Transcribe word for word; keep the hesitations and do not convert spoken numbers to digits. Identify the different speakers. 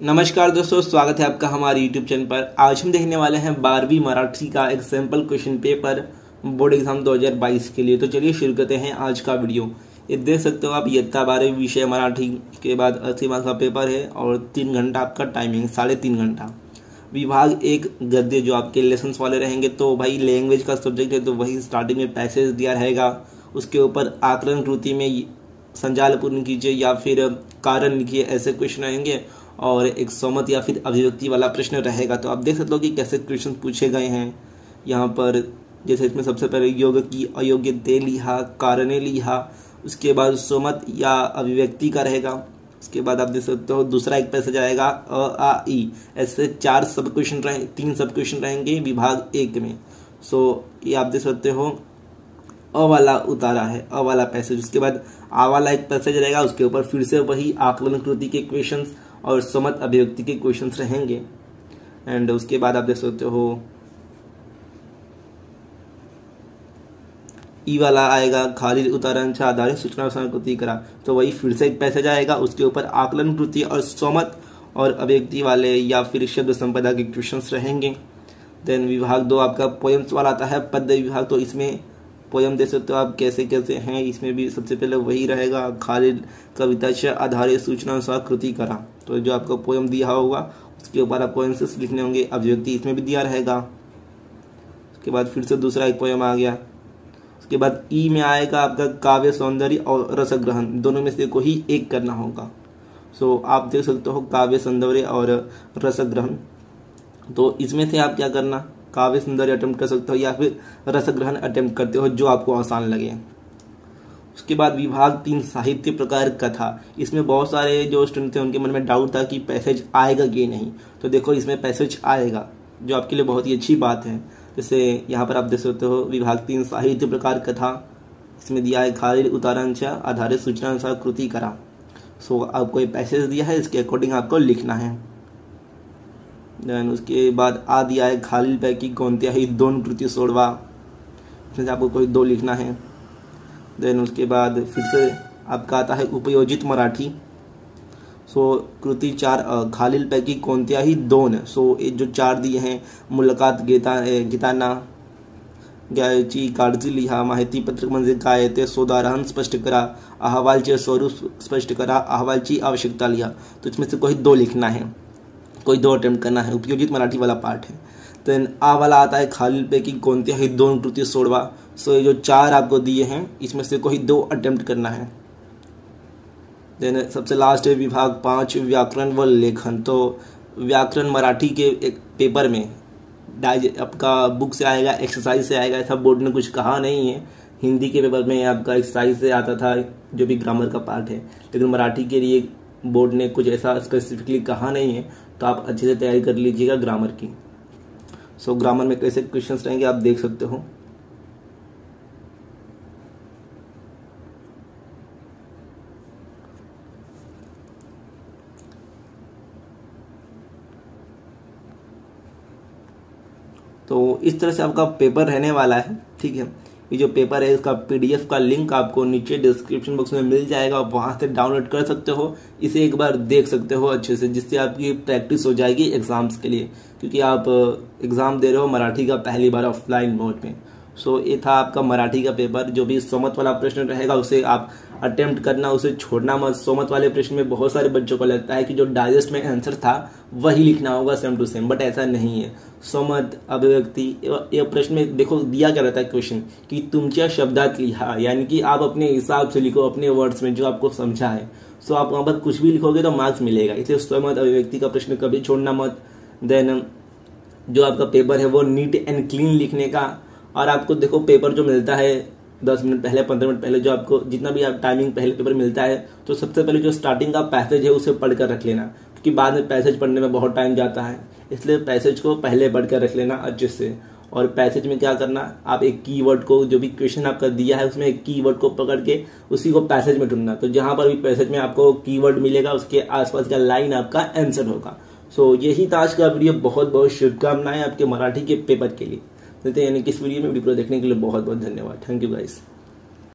Speaker 1: नमस्कार दोस्तों, स्वागत है आपका हमारे यूट्यूब चैनल पर। आज हम देखने वाले हैं बारहवीं मराठी का एक sample question paper board exam दो हज़ार बाईस के लिए। तो चलिए शुरू करते हैं आज का वीडियो। ये देख सकते हो आप, इयत्ता बारहवीं विषय मराठी के बाद अस्सी मार्क्स का पेपर है और तीन घंटा आपका टाइमिंग, साढ़े तीन घंटा। विभाग एक गद्य जो आपके लेसन्स वाले रहेंगे, तो भाई लैंग्वेज का सब्जेक्ट है तो वही स्टार्टिंग में पैसेज दिया रहेगा। उसके ऊपर आकलन कृति में संजाल पूर्ण कीजिए या फिर कारण लिखिए, ऐसे क्वेश्चन रहेंगे। और एक सोमत या फिर अभिव्यक्ति वाला प्रश्न रहेगा। तो आप देख सकते हो कि कैसे क्वेश्चन पूछे गए हैं यहाँ पर। जैसे इसमें सबसे पहले योग की अयोग्य दे लिहा, कारणे लिहा, उसके बाद सोमत या अभिव्यक्ति का रहेगा। उसके बाद आप देख सकते हो दूसरा एक पैसेज आएगा अ आ ई। ऐसे चार सब क्वेश्चन रहे तीन सब क्वेश्चन रहेंगे विभाग एक में। सो ये आप देख सकते हो अ वाला उतारा है, अ वाला पैसेज। उसके बाद आ वाला एक पैसेज रहेगा, उसके ऊपर फिर से वही आकलन कृति के क्वेश्चंस और समत अभिव्यक्ति के क्वेश्चंस रहेंगे। एंड उसके बाद आप देख सकते हो ई वाला आएगा, खाली उदाहरण आधारित सूचना कृति करा। तो वही फिर से एक पैसेज आएगा, उसके ऊपर आकलन कृति और समत और अभिव्यक्ति वाले या फिर शब्द संपदा के क्वेश्चंस रहेंगे। देन विभाग दो आपका पोएम्स वाला आता है, पद्य विभाग। तो इसमें पोयम देख सकते हो आप कैसे कैसे हैं। इसमें भी सबसे पहले वही रहेगा, खाली कविता से आधारित सूचना अनुसार कृति करा। तो जो आपको पोयम दिया होगा उसके ऊपर आपको आंसर्स लिखने होंगे। अभिव्यक्ति इसमें भी दिया रहेगा। उसके बाद फिर से दूसरा एक पोयम आ गया। उसके बाद ई में आएगा आपका काव्य सौंदर्य और रसग्रहण, दोनों में से कोई एक करना होगा। सो आप देख सकते हो काव्य सौंदर्य और रसग्रहण। तो इसमें से आप क्या करना, काव्य सौंदर्य अटेम्प्ट कर सकते हो या फिर रसग्रहण अटेम्प्ट करते हो, जो आपको आसान लगे। उसके बाद विभाग तीन साहित्य प्रकार कथा। इसमें बहुत सारे जो स्टूडेंट थे उनके मन में डाउट था कि पैसेज आएगा कि नहीं। तो देखो इसमें पैसेज आएगा, जो आपके लिए बहुत ही अच्छी बात है। जैसे यहाँ पर आप देख सकते हो विभाग तीन साहित्य प्रकार कथा, इसमें दिया है खाली उदाहरण से आधारित सूचना अनुसार कृति करा। सो आपको ये पैसेज दिया है, इसके अकॉर्डिंग आपको लिखना है। देन उसके बाद आ दिया है खालील पैकी कोणत्याही दोन कृती सोडवा, इसमें से आपको कोई दो लिखना है। देन उसके बाद फिर से आपका आता है उपयोजित मराठी। सो कृति चार खालील पैकी कोणत्याही दोन। सो ये जो चार दिए हैं, मुलाकात घेता घेताना घ्यायची काळजी लिहा, माहिती पत्रक म्हणजे काय ते शोधारहन स्पष्ट करा, अहवालचे स्वरूप स्पष्ट करा, अहवालची आवश्यकता लिहा। तो इसमें से कोई दो लिखना है, कोई दो अटेम्प्ट करना है। उपयोजित मराठी वाला पार्ट है। देन आ वाला आता है खालील पैकी कोणत्याही दोन कृती सोडवा। सो ये जो चार आपको दिए हैं इसमें से कोई दो अटेम्प्ट करना है। देन सबसे लास्ट है विभाग पाँच व्याकरण व लेखन। तो व्याकरण मराठी के एक पेपर में डाइज आपका बुक से आएगा, एक्सरसाइज से आएगा, ऐसा बोर्ड ने कुछ कहा नहीं है। हिंदी के पेपर में आपका एक्सरसाइज से आता था, जो भी ग्रामर का पार्ट है, लेकिन मराठी के लिए बोर्ड ने कुछ ऐसा स्पेसिफिकली कहा नहीं है। तो आप अच्छे से तैयारी कर लीजिएगा ग्रामर की। सो so, ग्रामर में कैसे क्वेश्चंस रहेंगे आप देख सकते हो। तो इस तरह से आपका पेपर रहने वाला है, ठीक है। ये जो पेपर है इसका पीडीएफ का लिंक आपको नीचे डिस्क्रिप्शन बॉक्स में मिल जाएगा, वहाँ से डाउनलोड कर सकते हो। इसे एक बार देख सकते हो अच्छे से, जिससे आपकी प्रैक्टिस हो जाएगी एग्जाम्स के लिए, क्योंकि आप एग्ज़ाम दे रहे हो मराठी का पहली बार ऑफलाइन मोड में। सो ये था आपका मराठी का पेपर। जो भी सोमत वाला प्रश्न रहेगा उसे आप अटेम्प्ट करना, उसे छोड़ना मत। सोमत वाले प्रश्न में बहुत सारे बच्चों को लगता है कि जो डाइजेस्ट में आंसर था वही लिखना होगा सेम टू सेम, बट ऐसा नहीं है। सोमत अभिव्यक्ति ये प्रश्न में देखो दिया क्या रहता है क्वेश्चन कि तुमच्या शब्दात लिहा, यानी कि आप अपने हिसाब से लिखो, अपने वर्ड्स में जो आपको समझा है। सो आप वहाँ पर कुछ भी लिखोगे तो मार्क्स मिलेगा, इसलिए सोमत अभिव्यक्ति का प्रश्न कभी छोड़ना मत। देन जो आपका पेपर है वो नीट एंड क्लीन लिखने का। और आपको देखो पेपर जो मिलता है दस मिनट पहले, पंद्रह मिनट पहले, जो आपको जितना भी आप टाइमिंग पहले पेपर मिलता है, तो सबसे पहले जो स्टार्टिंग का पैसेज है उसे पढ़कर रख लेना, क्योंकि बाद में पैसेज पढ़ने में बहुत टाइम जाता है। इसलिए पैसेज को पहले पढ़कर रख लेना अच्छे से। और पैसेज में क्या करना, आप एक कीवर्ड को, जो भी क्वेश्चन आपका दिया है उसमें एक कीवर्ड को पकड़ के उसी को पैसेज में ढूंढना। तो जहां पर भी पैसेज में आपको कीवर्ड मिलेगा उसके आसपास का लाइन आपका आंसर होगा। सो यही था आज का वीडियो। बहुत बहुत शुभकामनाएं आपके मराठी के पेपर के लिए। मिलते हैं यानी कि इस वीडियो में। वीडियो देखने के लिए बहुत बहुत धन्यवाद। Thank you guys.